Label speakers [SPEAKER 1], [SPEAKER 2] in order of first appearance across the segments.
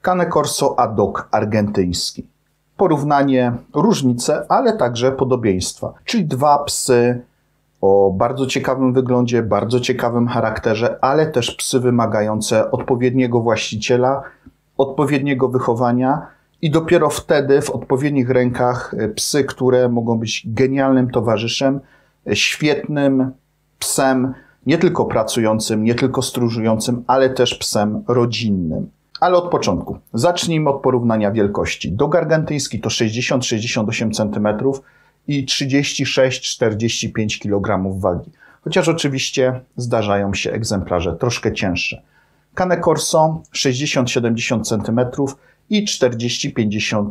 [SPEAKER 1] Cane Corso a Dog argentyński. Porównanie, różnice, ale także podobieństwa. Czyli dwa psy o bardzo ciekawym wyglądzie, bardzo ciekawym charakterze, ale też psy wymagające odpowiedniego właściciela, odpowiedniego wychowania i dopiero wtedy w odpowiednich rękach psy, które mogą być genialnym towarzyszem, świetnym psem, nie tylko pracującym, nie tylko stróżującym, ale też psem rodzinnym. Ale od początku. Zacznijmy od porównania wielkości. Dog argentyński to 60-68 cm i 36-45 kg wagi. Chociaż oczywiście zdarzają się egzemplarze troszkę cięższe. Cane Corso 60-70 cm i 40-50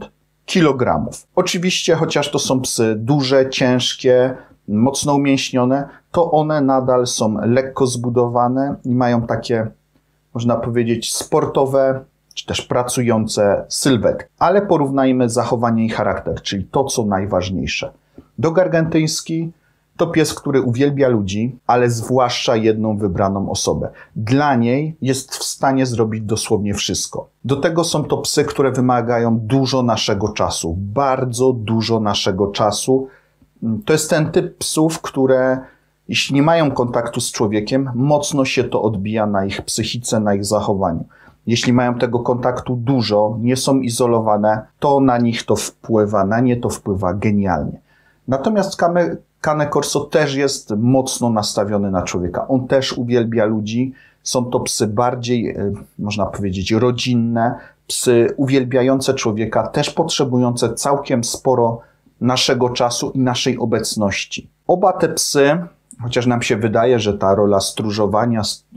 [SPEAKER 1] kg. Oczywiście, chociaż to są psy duże, ciężkie, mocno umięśnione, to one nadal są lekko zbudowane i mają takie, można powiedzieć, sportowe czy też pracujące sylwetki. Ale porównajmy zachowanie i charakter, czyli to, co najważniejsze. Dog argentyński to pies, który uwielbia ludzi, ale zwłaszcza jedną wybraną osobę. Dla niej jest w stanie zrobić dosłownie wszystko. Do tego są to psy, które wymagają dużo naszego czasu, bardzo dużo naszego czasu. To jest ten typ psów, które jeśli nie mają kontaktu z człowiekiem, mocno się to odbija na ich psychice, na ich zachowaniu. Jeśli mają tego kontaktu dużo, nie są izolowane, to na nich to wpływa, na nie to wpływa genialnie. Natomiast Cane Corso też jest mocno nastawiony na człowieka. On też uwielbia ludzi. Są to psy bardziej, można powiedzieć, rodzinne, psy uwielbiające człowieka, też potrzebujące całkiem sporo naszego czasu i naszej obecności. Oba te psy, chociaż nam się wydaje, że ta rola stróżowania,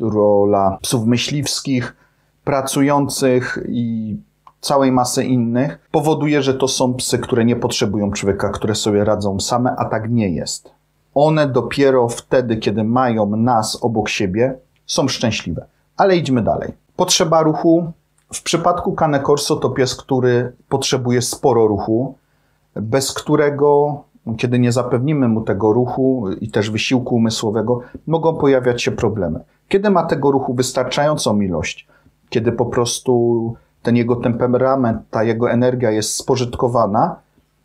[SPEAKER 1] rola psów myśliwskich, pracujących i całej masy innych, powoduje, że to są psy, które nie potrzebują człowieka, które sobie radzą same, a tak nie jest. One dopiero wtedy, kiedy mają nas obok siebie, są szczęśliwe. Ale idźmy dalej. Potrzeba ruchu. W przypadku Cane Corso to pies, który potrzebuje sporo ruchu, bez którego, kiedy nie zapewnimy mu tego ruchu i też wysiłku umysłowego, mogą pojawiać się problemy. Kiedy ma tego ruchu wystarczającą ilość, kiedy po prostu ten jego temperament, ta jego energia jest spożytkowana,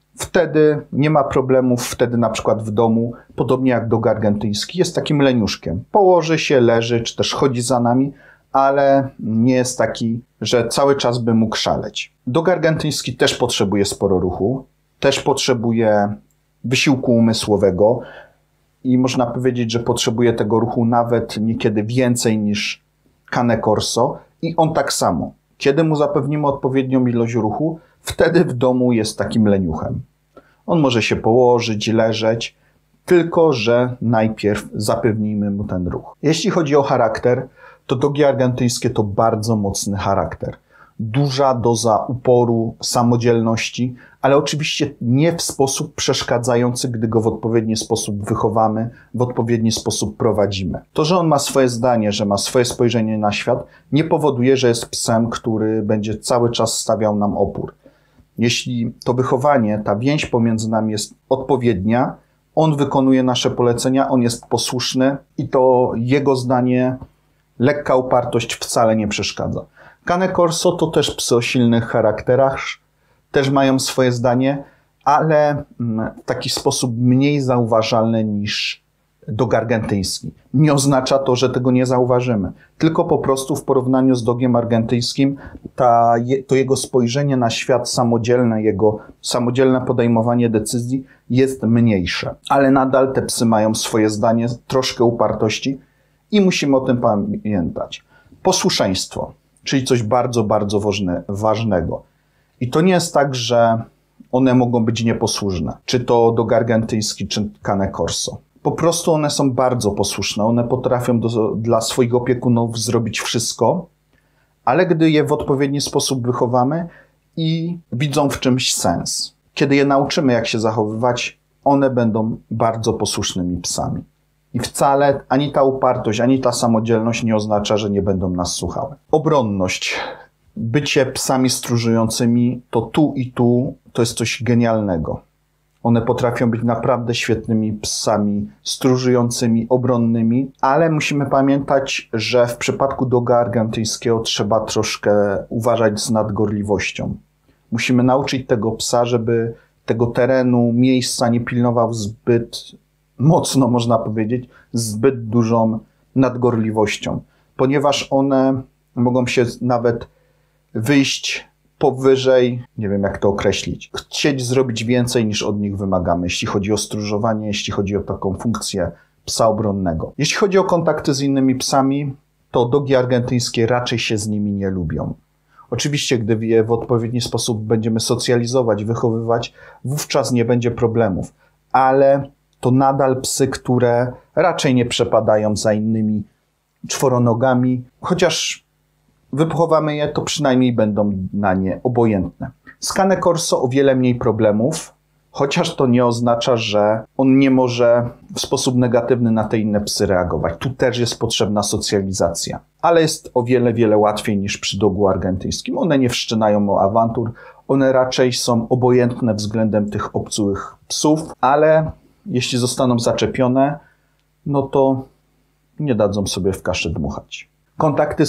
[SPEAKER 1] wtedy nie ma problemów, wtedy na przykład w domu, podobnie jak dog argentyński, jest takim leniuszkiem. Położy się, leży, czy też chodzi za nami, ale nie jest taki, że cały czas by mógł szaleć. Dog argentyński też potrzebuje sporo ruchu, też potrzebuje wysiłku umysłowego i można powiedzieć, że potrzebuje tego ruchu nawet niekiedy więcej niż Cane Corso i on tak samo. Kiedy mu zapewnimy odpowiednią ilość ruchu, wtedy w domu jest takim leniuchem. On może się położyć, leżeć, tylko że najpierw zapewnijmy mu ten ruch. Jeśli chodzi o charakter, to dogi argentyńskie to bardzo mocny charakter. Duża doza uporu, samodzielności, ale oczywiście nie w sposób przeszkadzający, gdy go w odpowiedni sposób wychowamy, w odpowiedni sposób prowadzimy. To, że on ma swoje zdanie, że ma swoje spojrzenie na świat, nie powoduje, że jest psem, który będzie cały czas stawiał nam opór. Jeśli to wychowanie, ta więź pomiędzy nami jest odpowiednia, on wykonuje nasze polecenia, on jest posłuszny i to jego zdanie, lekka upartość wcale nie przeszkadza. Cane Corso to też psy o silnych charakterach, też mają swoje zdanie, ale w taki sposób mniej zauważalny niż dog argentyński. Nie oznacza to, że tego nie zauważymy, tylko po prostu w porównaniu z dogiem argentyńskim to jego spojrzenie na świat samodzielne, jego samodzielne podejmowanie decyzji jest mniejsze. Ale nadal te psy mają swoje zdanie, troszkę upartości i musimy o tym pamiętać. Posłuszeństwo, czyli coś bardzo, bardzo ważnego. I to nie jest tak, że one mogą być nieposłuszne. Czy to dog argentyński, czy Cane Corso. Po prostu one są bardzo posłuszne. One potrafią dla swoich opiekunów zrobić wszystko, ale gdy je w odpowiedni sposób wychowamy i widzą w czymś sens. Kiedy je nauczymy, jak się zachowywać, one będą bardzo posłusznymi psami. I wcale ani ta upartość, ani ta samodzielność nie oznacza, że nie będą nas słuchały. Obronność. Bycie psami stróżującymi to tu i tu to jest coś genialnego. One potrafią być naprawdę świetnymi psami, stróżującymi, obronnymi, ale musimy pamiętać, że w przypadku doga argentyńskiego trzeba troszkę uważać z nadgorliwością. Musimy nauczyć tego psa, żeby tego terenu, miejsca nie pilnował zbyt mocno, można powiedzieć, zbyt dużą nadgorliwością, ponieważ one mogą się nawet wyjść powyżej, nie wiem jak to określić, chcieć zrobić więcej niż od nich wymagamy, jeśli chodzi o stróżowanie, jeśli chodzi o taką funkcję psa obronnego. Jeśli chodzi o kontakty z innymi psami, to dogi argentyńskie raczej się z nimi nie lubią. Oczywiście, gdy je w odpowiedni sposób będziemy socjalizować, wychowywać, wówczas nie będzie problemów, ale to nadal psy, które raczej nie przepadają za innymi czworonogami, chociaż wychowamy je, to przynajmniej będą na nie obojętne. Z Cane Corso o wiele mniej problemów, chociaż to nie oznacza, że on nie może w sposób negatywny na te inne psy reagować. Tu też jest potrzebna socjalizacja, ale jest o wiele, wiele łatwiej niż przy dogu argentyńskim. One nie wszczynają o awantur, one raczej są obojętne względem tych obcych psów, ale jeśli zostaną zaczepione, no to nie dadzą sobie w kaszę dmuchać. Kontakty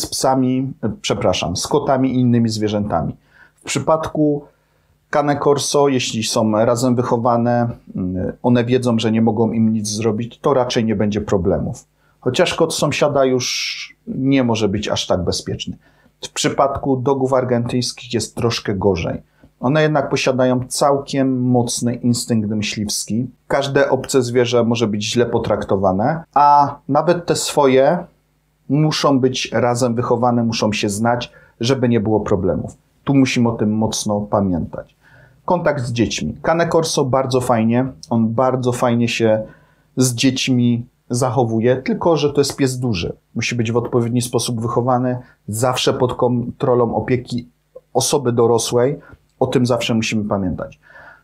[SPEAKER 1] z kotami i innymi zwierzętami. W przypadku Cane Corso, jeśli są razem wychowane, one wiedzą, że nie mogą im nic zrobić, to raczej nie będzie problemów. Chociaż kot sąsiada już nie może być aż tak bezpieczny. W przypadku dogów argentyńskich jest troszkę gorzej. One jednak posiadają całkiem mocny instynkt myśliwski. Każde obce zwierzę może być źle potraktowane, a nawet te swoje muszą być razem wychowane, muszą się znać, żeby nie było problemów. Tu musimy o tym mocno pamiętać. Kontakt z dziećmi. Cane Corso bardzo fajnie, on bardzo fajnie się z dziećmi zachowuje, tylko że to jest pies duży. Musi być w odpowiedni sposób wychowany, zawsze pod kontrolą opieki osoby dorosłej. O tym zawsze musimy pamiętać.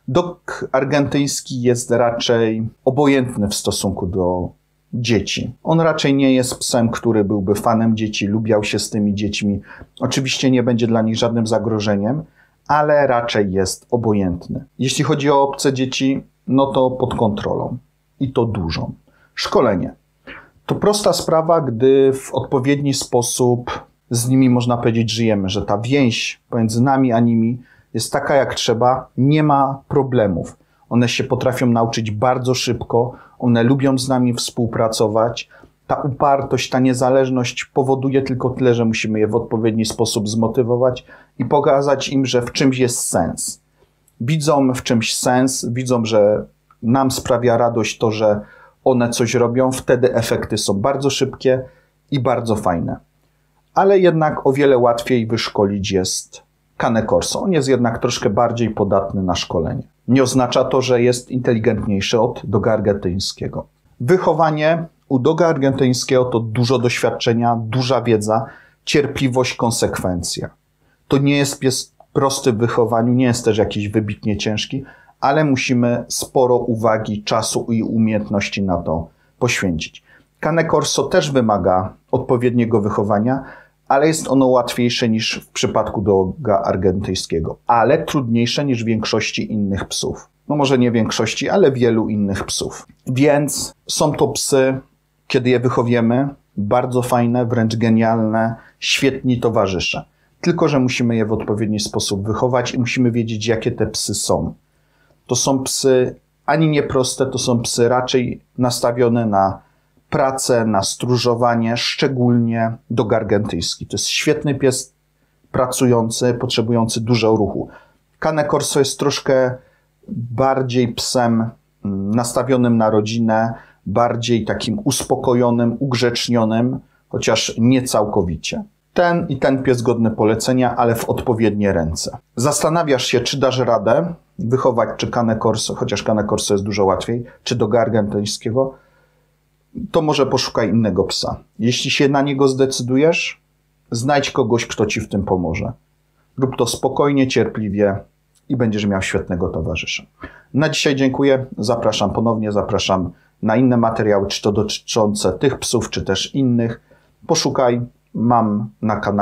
[SPEAKER 1] Dog argentyński jest raczej obojętny w stosunku do dzieci. On raczej nie jest psem, który byłby fanem dzieci, lubiał się z tymi dziećmi. Oczywiście nie będzie dla nich żadnym zagrożeniem, ale raczej jest obojętny. Jeśli chodzi o obce dzieci, no to pod kontrolą. I to dużą. Szkolenie. To prosta sprawa, gdy w odpowiedni sposób z nimi, można powiedzieć, żyjemy, że ta więź pomiędzy nami a nimi jest taka jak trzeba, nie ma problemów. One się potrafią nauczyć bardzo szybko, one lubią z nami współpracować. Ta upartość, ta niezależność powoduje tylko tyle, że musimy je w odpowiedni sposób zmotywować i pokazać im, że w czymś jest sens. Widzą w czymś sens, widzą, że nam sprawia radość to, że one coś robią, wtedy efekty są bardzo szybkie i bardzo fajne. Ale jednak o wiele łatwiej wyszkolić jest Cane Corso. On jest jednak troszkę bardziej podatny na szkolenie. Nie oznacza to, że jest inteligentniejszy od doga argentyńskiego. Wychowanie u doga argentyńskiego to dużo doświadczenia, duża wiedza, cierpliwość, konsekwencja. To nie jest pies prosty w wychowaniu, nie jest też jakiś wybitnie ciężki, ale musimy sporo uwagi, czasu i umiejętności na to poświęcić. Cane Corso też wymaga odpowiedniego wychowania, ale jest ono łatwiejsze niż w przypadku doga argentyńskiego, ale trudniejsze niż w większości innych psów. No może nie większości, ale wielu innych psów. Więc są to psy, kiedy je wychowiemy, bardzo fajne, wręcz genialne, świetni towarzysze. Tylko że musimy je w odpowiedni sposób wychować i musimy wiedzieć, jakie te psy są. To są psy ani nie proste, to są psy raczej nastawione na pracę, na stróżowanie, szczególnie dog argentyński. To jest świetny pies pracujący, potrzebujący dużo ruchu. Cane Corso jest troszkę bardziej psem nastawionym na rodzinę, bardziej takim uspokojonym, ugrzecznionym, chociaż nie całkowicie. Ten pies godny polecenia, ale w odpowiednie ręce. Zastanawiasz się, czy dasz radę wychować czy Cane Corso, chociaż Cane Corso jest dużo łatwiej, czy doga argentyńskiego, to może poszukaj innego psa. Jeśli się na niego zdecydujesz, znajdź kogoś, kto ci w tym pomoże. Rób to spokojnie, cierpliwie i będziesz miał świetnego towarzysza. Na dzisiaj dziękuję. Zapraszam ponownie, zapraszam na inne materiały, czy to dotyczące tych psów, czy też innych. Poszukaj.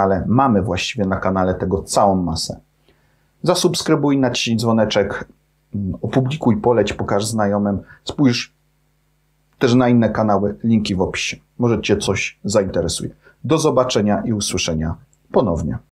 [SPEAKER 1] Mamy właściwie na kanale tego całą masę. Zasubskrybuj, naciśnij dzwoneczek. opublikuj, poleć, pokaż znajomym. Spójrz też na inne kanały, linki w opisie. Może Cię coś zainteresuje. Do zobaczenia i usłyszenia ponownie.